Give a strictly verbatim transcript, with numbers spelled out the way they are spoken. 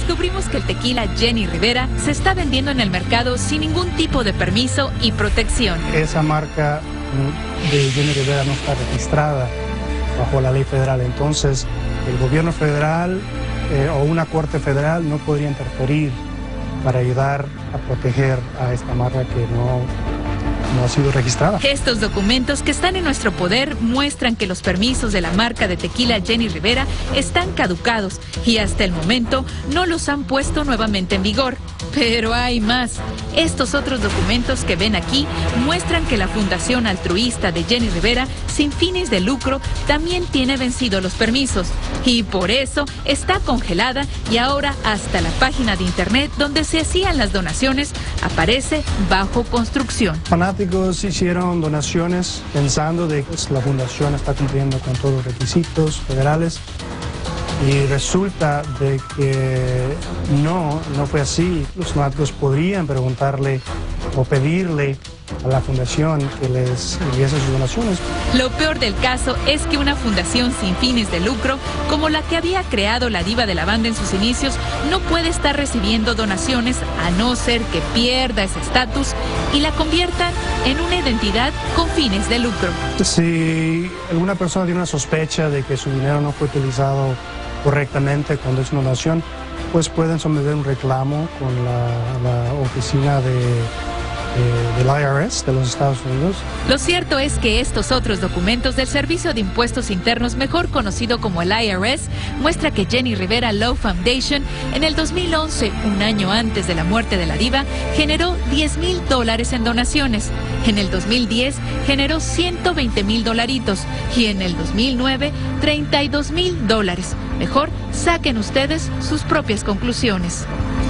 descubrimos que el tequila Jenny Rivera se está vendiendo en el mercado sin ningún tipo de permiso y protección. Esa marca de Jenny Rivera no está registrada bajo la ley federal, entonces el gobierno federal eh, o una corte federal no podría interferir para ayudar a proteger a esta marca que no, no ha sido registrada. Estos documentos que están en nuestro poder muestran que los permisos de la marca de tequila Jenny Rivera están caducados y hasta el momento no los han puesto nuevamente en vigor. Pero hay más. Estos otros documentos que ven aquí muestran que la fundación altruista de Jenny Rivera, sin fines de lucro, también tiene vencidos los permisos y por eso está congelada y ahora hasta la página de internet donde se hacían las donaciones aparece bajo construcción. Fanáticos hicieron donaciones pensando de que la fundación está cumpliendo con todos los requisitos federales. Y resulta de que no, no fue así. Los fanáticos podrían preguntarle o pedirle a la fundación que les enviase sus donaciones. Lo peor del caso es que una fundación sin fines de lucro, como la que había creado la diva de la banda en sus inicios, no puede estar recibiendo donaciones a no ser que pierda ese estatus y la conviertan en una identidad con fines de lucro. Si alguna persona tiene una sospecha de que su dinero no fue utilizado correctamente cuando es una donación, pues pueden someter un reclamo con la, la oficina de, de, del I R S de los Estados Unidos. Lo cierto es que estos otros documentos del Servicio de Impuestos Internos, mejor conocido como el I R S, muestra que Jenny Rivera Law Foundation en el dos mil once, un año antes de la muerte de la diva, generó diez mil dólares en donaciones. En el dos mil diez generó ciento veinte mil dolaritos y en el dos mil nueve treinta y dos mil dólares. Mejor saquen ustedes sus propias conclusiones.